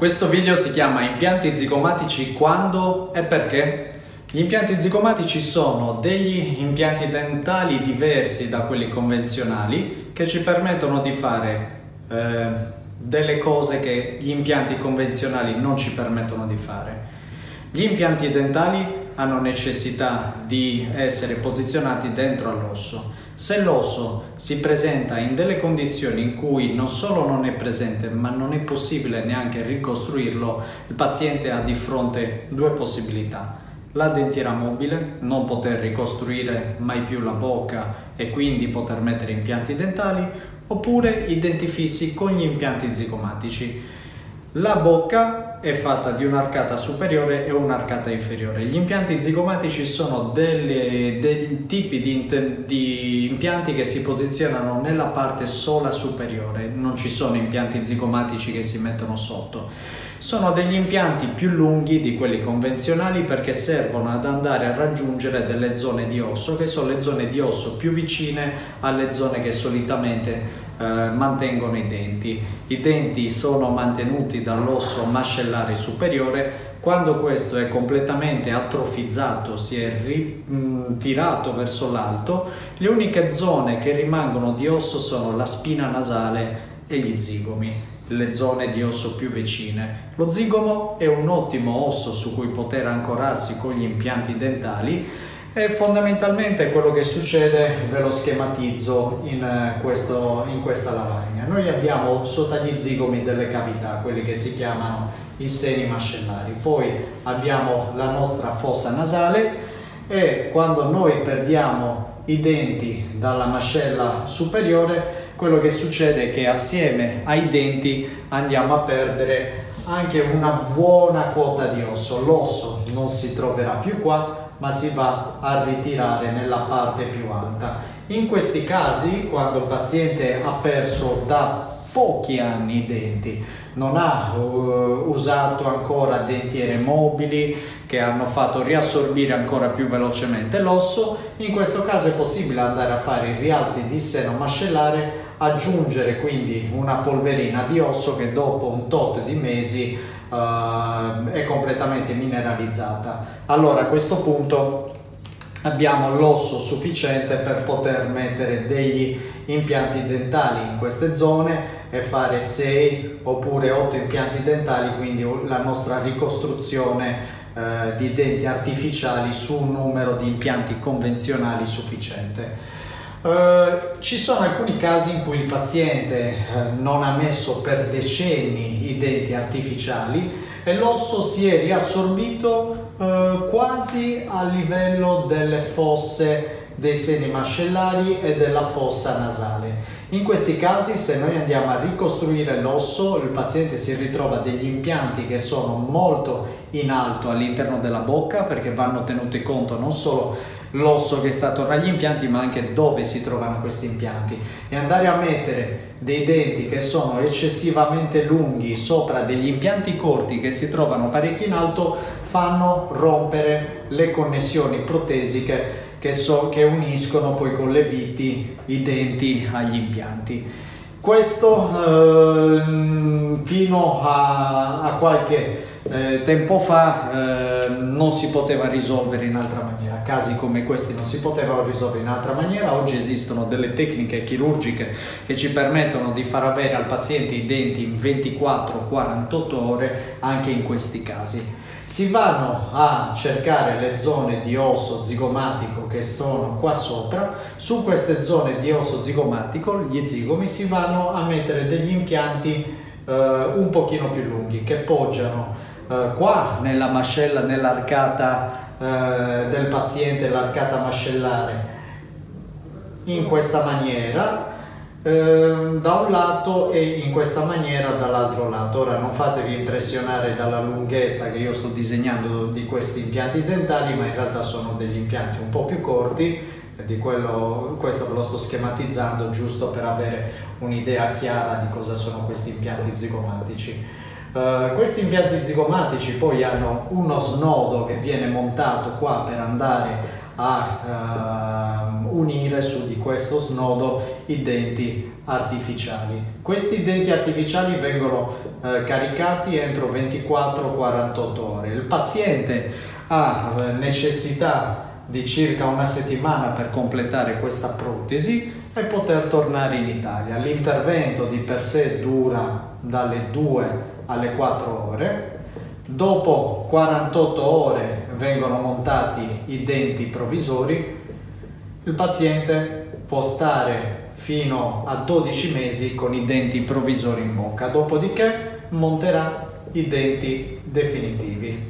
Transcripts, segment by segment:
Questo video si chiama impianti zigomatici quando e perché? Gli impianti zigomatici sono degli impianti dentali diversi da quelli convenzionali che ci permettono di fare delle cose che gli impianti convenzionali non ci permettono di fare. Gli impianti dentali hanno necessità di essere posizionati dentro all'osso. Se l'osso si presenta in delle condizioni in cui non solo non è presente, ma non è possibile neanche ricostruirlo, il paziente ha di fronte due possibilità: la dentiera mobile, non poter ricostruire mai più la bocca e quindi poter mettere impianti dentali, oppure i denti fissi con gli impianti zigomatici. La bocca è fatta di un'arcata superiore e un'arcata inferiore. Gli impianti zigomatici sono dei tipi di impianti che si posizionano nella parte sola superiore, non ci sono impianti zigomatici che si mettono sotto. Sono degli impianti più lunghi di quelli convenzionali perché servono ad andare a raggiungere delle zone di osso, che sono le zone di osso più vicine alle zone che solitamente mantengono i denti. I denti sono mantenuti dall'osso mascellare superiore. Quando questo è completamente atrofizzato, si è ritirato verso l'alto, le uniche zone che rimangono di osso sono la spina nasale e gli zigomi, le zone di osso più vicine. Lo zigomo è un ottimo osso su cui poter ancorarsi con gli impianti dentali. E fondamentalmente quello che succede ve lo schematizzo in questa lavagna. Noi abbiamo sotto gli zigomi delle cavità, quelli che si chiamano i seni mascellari. Poi abbiamo la nostra fossa nasale e quando noi perdiamo i denti dalla mascella superiore, quello che succede è che assieme ai denti andiamo a perdere anche una buona quota di osso. L'osso non si troverà più qua, ma si va a ritirare nella parte più alta. In questi casi, quando il paziente ha perso da pochi anni i denti, non ha usato ancora dentiere mobili che hanno fatto riassorbire ancora più velocemente l'osso, in questo caso è possibile andare a fare i rialzi di seno mascellare, aggiungere quindi una polverina di osso che dopo un tot di mesi è completamente mineralizzata. Allora a questo punto abbiamo l'osso sufficiente per poter mettere degli impianti dentali in queste zone e fare 6 oppure 8 impianti dentali, quindi la nostra ricostruzione di denti artificiali su un numero di impianti convenzionali sufficiente. Ci sono alcuni casi in cui il paziente non ha messo per decenni i denti artificiali e l'osso si è riassorbito quasi a livello delle fosse dei seni mascellari e della fossa nasale. In questi casi, se noi andiamo a ricostruire l'osso, il paziente si ritrova degli impianti che sono molto in alto all'interno della bocca, perché vanno tenuti conto non solo l'osso che sta attorno agli impianti, ma anche dove si trovano questi impianti, e andare a mettere dei denti che sono eccessivamente lunghi sopra degli impianti corti che si trovano parecchio in alto fanno rompere le connessioni protesiche che uniscono poi con le viti i denti agli impianti. Questo fino a qualche tempo fa non si poteva risolvere in altra maniera. Casi come questi non si potevano risolvere in altra maniera. Oggi esistono delle tecniche chirurgiche che ci permettono di far avere al paziente i denti in 24-48 ore anche in questi casi. Si vanno a cercare le zone di osso zigomatico che sono qua sopra. Su queste zone di osso zigomatico, gli zigomi, si vanno a mettere degli impianti un pochino più lunghi che poggiano qua nella mascella, nell'arcata del paziente, l'arcata mascellare, in questa maniera da un lato e in questa maniera dall'altro lato. Ora non fatevi impressionare dalla lunghezza che io sto disegnando di questi impianti dentali, ma in realtà sono degli impianti un po' più corti di questo ve lo sto schematizzando giusto per avere un'idea chiara di cosa sono questi impianti zigomatici. Questi impianti zigomatici poi hanno uno snodo che viene montato qua per andare a unire su di questo snodo i denti artificiali. Questi denti artificiali vengono caricati entro 24-48 ore. Il paziente ha necessità di circa una settimana per completare questa protesi e poter tornare in Italia. L'intervento di per sé dura dalle 2 alle 4 ore. Dopo 48 ore vengono montati i denti provvisori. Il paziente può stare fino a 12 mesi con i denti provvisori in bocca, dopodiché monterà i denti definitivi.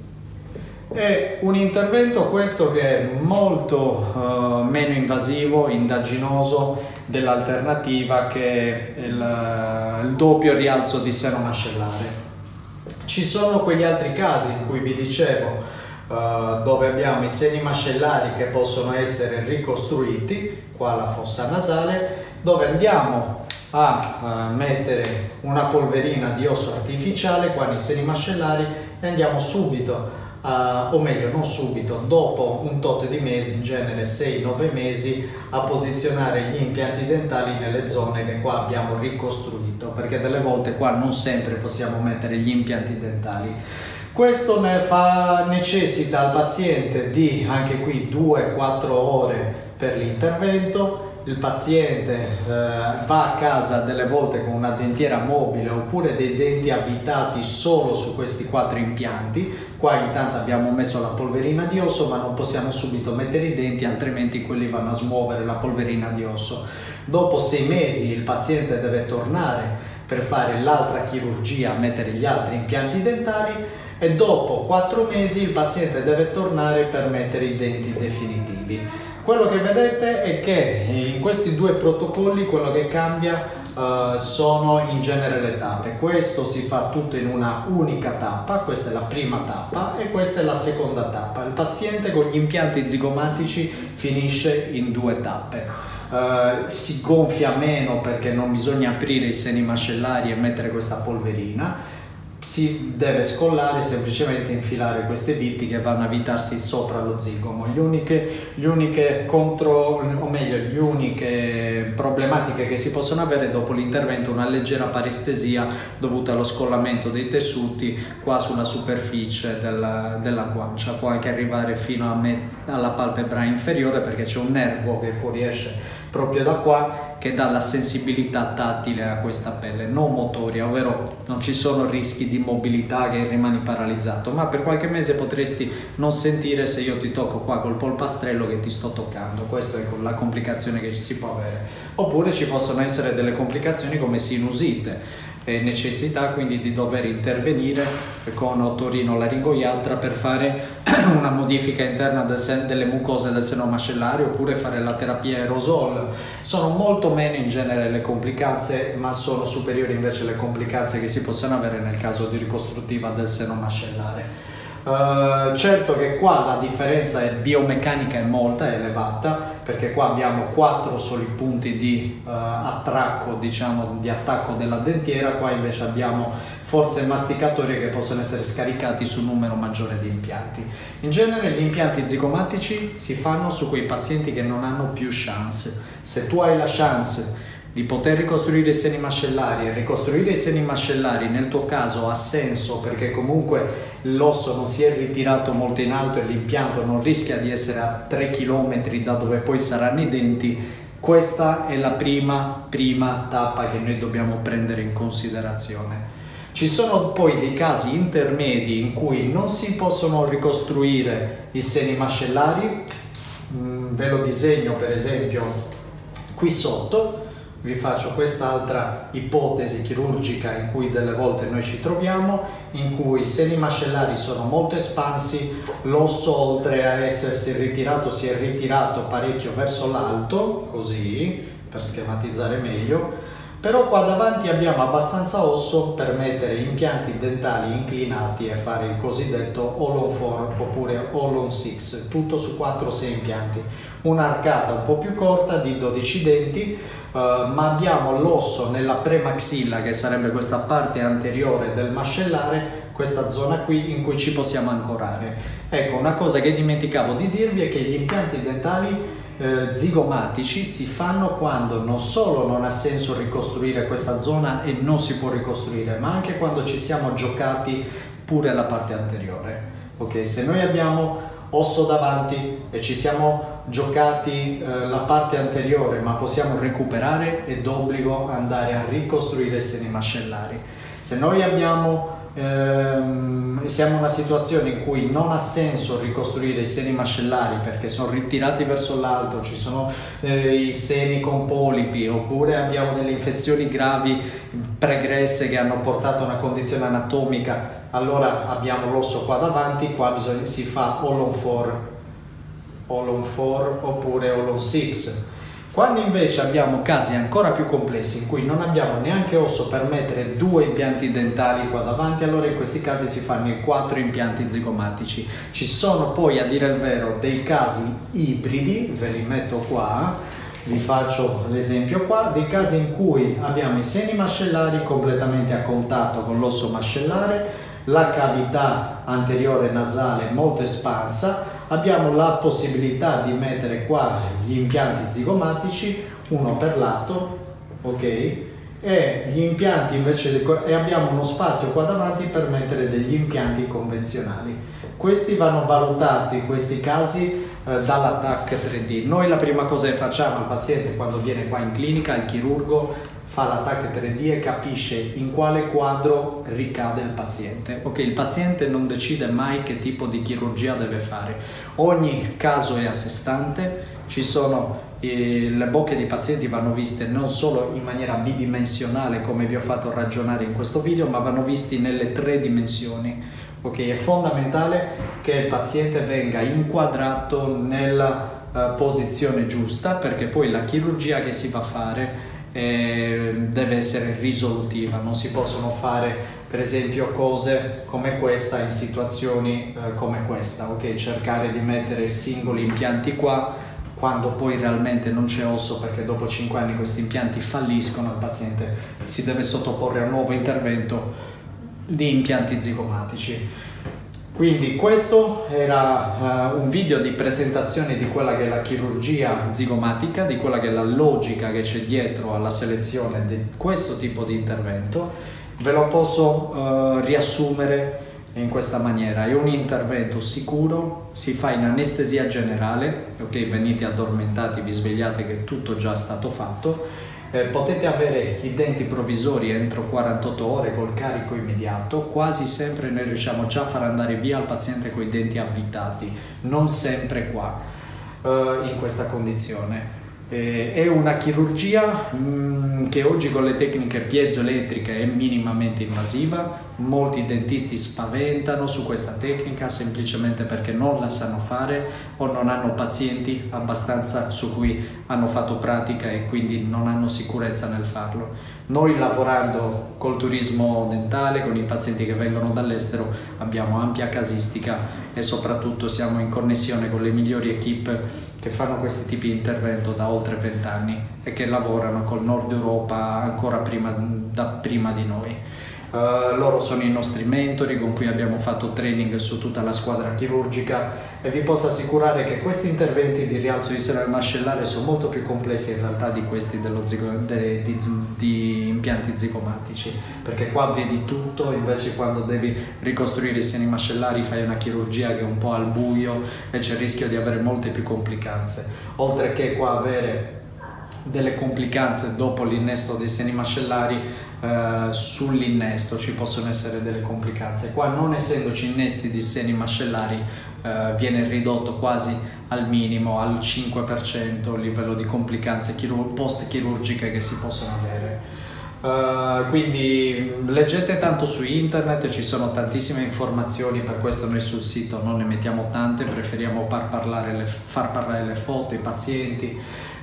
È un intervento questo che è molto meno invasivo, indaginoso dell'alternativa che è il doppio rialzo di seno mascellare. Ci sono quegli altri casi in cui vi dicevo dove abbiamo i seni mascellari che possono essere ricostruiti, qua la fossa nasale, dove andiamo a mettere una polverina di osso artificiale qua nei seni mascellari e andiamo subito, o meglio non subito, dopo un tot di mesi, in genere 6-9 mesi, a posizionare gli impianti dentali nelle zone che qua abbiamo ricostruito, perché delle volte qua non sempre possiamo mettere gli impianti dentali. Questo necessita al paziente di anche qui 2-4 ore per l'intervento. Il paziente va a casa delle volte con una dentiera mobile oppure dei denti avvitati solo su questi 4 impianti. Qua intanto abbiamo messo la polverina di osso, ma non possiamo subito mettere i denti, altrimenti quelli vanno a smuovere la polverina di osso. Dopo 6 mesi il paziente deve tornare per fare l'altra chirurgia, mettere gli altri impianti dentali, e dopo 4 mesi il paziente deve tornare per mettere i denti definitivi. Quello che vedete è che in questi due protocolli quello che cambia sono in genere le tappe. Questo si fa tutto in una unica tappa, questa è la prima tappa e questa è la seconda tappa. Il paziente con gli impianti zigomatici finisce in 2 tappe. Si gonfia meno perché non bisogna aprire i seni mascellari e mettere questa polverina. Si deve scollare, semplicemente infilare queste viti che vanno a avvitarsi sopra lo zigomo. Le uniche problematiche che si possono avere dopo l'intervento, una leggera parestesia dovuta allo scollamento dei tessuti qua sulla superficie della guancia. Può anche arrivare fino alla palpebra inferiore, perché c'è un nervo che fuoriesce proprio da qua che dà la sensibilità tattile a questa pelle, non motoria, ovvero non ci sono rischi di mobilità che rimani paralizzato, ma per qualche mese potresti non sentire se io ti tocco qua col polpastrello che ti sto toccando. Questa è la complicazione che si può avere. Oppure ci possono essere delle complicazioni come sinusite e necessità quindi di dover intervenire con otorinolaringoiatra per fare una modifica interna delle mucose del seno mascellare, oppure fare la terapia aerosol. Sono molto meno in genere le complicanze, ma sono superiori invece le complicanze che si possono avere nel caso di ricostruttiva del seno mascellare. Certo che qua la differenza biomeccanica è molto elevata, perché qua abbiamo 4 soli punti di attracco, diciamo, di attacco della dentiera. Qua invece abbiamo forze masticatorie che possono essere scaricati su un numero maggiore di impianti. In genere gli impianti zigomatici si fanno su quei pazienti che non hanno più chance. Se tu hai la chance di poter ricostruire i seni mascellari, e ricostruire i seni mascellari nel tuo caso ha senso perché comunque l'osso non si è ritirato molto in alto e l'impianto non rischia di essere a 3 km da dove poi saranno i denti, questa è la prima tappa che noi dobbiamo prendere in considerazione. Ci sono poi dei casi intermedi in cui non si possono ricostruire i seni mascellari. Ve lo disegno per esempio qui sotto. Vi faccio quest'altra ipotesi chirurgica in cui delle volte noi ci troviamo, in cui i seni mascellari sono molto espansi, l'osso oltre a essersi ritirato si è ritirato parecchio verso l'alto, così per schematizzare meglio, però qua davanti abbiamo abbastanza osso per mettere impianti dentali inclinati e fare il cosiddetto all-on 4 oppure all-on 6, tutto su 4-6 impianti. Un'arcata un po' più corta di 12 denti, ma abbiamo l'osso nella premaxilla, che sarebbe questa parte anteriore del mascellare, questa zona qui in cui ci possiamo ancorare. Ecco, una cosa che dimenticavo di dirvi è che gli impianti dentali zigomatici si fanno quando non solo non ha senso ricostruire questa zona e non si può ricostruire, ma anche quando ci siamo giocati pure la parte anteriore. Ok, se noi abbiamo osso davanti e ci siamo giocati la parte anteriore, ma possiamo recuperare, è d'obbligo andare a ricostruire i seni mascellari. Se noi siamo in una situazione in cui non ha senso ricostruire i seni mascellari perché sono ritirati verso l'alto, ci sono i seni con polipi, oppure abbiamo delle infezioni gravi pregresse che hanno portato a una condizione anatomica, allora abbiamo l'osso qua davanti, qua si fa all on 4 oppure all on 6. Quando invece abbiamo casi ancora più complessi in cui non abbiamo neanche osso per mettere 2 impianti dentali qua davanti, allora in questi casi si fanno i 4 impianti zigomatici. Ci sono poi, a dire il vero, dei casi ibridi, ve li metto qua, vi faccio l'esempio qua, dei casi in cui abbiamo i seni mascellari completamente a contatto con l'osso mascellare, la cavità anteriore nasale molto espansa, abbiamo la possibilità di mettere qua gli impianti zigomatici, uno per lato, ok? E gli impianti invece e abbiamo uno spazio qua davanti per mettere degli impianti convenzionali. Questi vanno valutati, questi casi, dalla TAC 3D. Noi la prima cosa che facciamo al paziente quando viene qua in clinica, il chirurgo fa la TAC 3D e capisce in quale quadro ricade il paziente. Ok, il paziente non decide mai che tipo di chirurgia deve fare. Ogni caso è a sé stante, ci sono le bocche dei pazienti vanno viste non solo in maniera bidimensionale come vi ho fatto ragionare in questo video, ma vanno visti nelle 3 dimensioni. Ok, è fondamentale che il paziente venga inquadrato nella posizione giusta, perché poi la chirurgia che si va a fare deve essere risolutiva. Non si possono fare per esempio cose come questa in situazioni come questa, ok? Cercare di mettere singoli impianti qua quando poi realmente non c'è osso, perché dopo 5 anni questi impianti falliscono, il paziente si deve sottoporre a un nuovo intervento di impianti zigomatici. Quindi questo era un video di presentazione di quella che è la chirurgia zigomatica, di quella che è la logica che c'è dietro alla selezione di questo tipo di intervento. Ve lo posso riassumere in questa maniera: è un intervento sicuro, si fa in anestesia generale, ok? Venite addormentati, vi svegliate che tutto già è stato fatto. Potete avere i denti provvisori entro 48 ore col carico immediato. Quasi sempre noi riusciamo già a far andare via il paziente con i denti avvitati, non sempre qua in questa condizione. È una chirurgia che oggi con le tecniche piezoelettriche è minimamente invasiva. Molti dentisti spaventano su questa tecnica semplicemente perché non la sanno fare o non hanno pazienti abbastanza su cui hanno fatto pratica e quindi non hanno sicurezza nel farlo. Noi, lavorando col turismo dentale, con i pazienti che vengono dall'estero, abbiamo ampia casistica e soprattutto siamo in connessione con le migliori equip che fanno questi tipi di intervento da oltre 20 anni e che lavorano col Nord Europa ancora prima di noi. Loro sono i nostri mentori con cui abbiamo fatto training su tutta la squadra chirurgica e vi posso assicurare che questi interventi di rialzo di seno mascellare sono molto più complessi in realtà di questi di impianti zigomatici, perché qua vedi tutto, invece quando devi ricostruire i seni mascellari fai una chirurgia che è un po' al buio e c'è il rischio di avere molte più complicanze, oltre che qua avere delle complicanze dopo l'innesto dei seni mascellari. Sull'innesto ci possono essere delle complicanze. Qua, non essendoci innesti di seni mascellari, viene ridotto quasi al minimo, al 5% il livello di complicanze post-chirurgiche che si possono avere. Quindi leggete tanto su internet, ci sono tantissime informazioni, per questo noi sul sito non ne mettiamo tante, preferiamo far parlare le foto, i pazienti.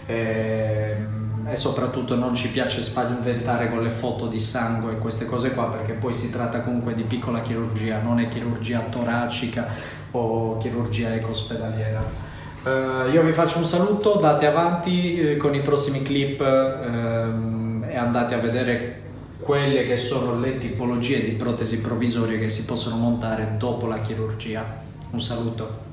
E soprattutto non ci piace spaventare con le foto di sangue e queste cose qua, perché poi si tratta comunque di piccola chirurgia, non è chirurgia toracica o chirurgia eco-ospedaliera. Io vi faccio un saluto, date avanti con i prossimi clip e andate a vedere quelle che sono le tipologie di protesi provvisorie che si possono montare dopo la chirurgia. Un saluto.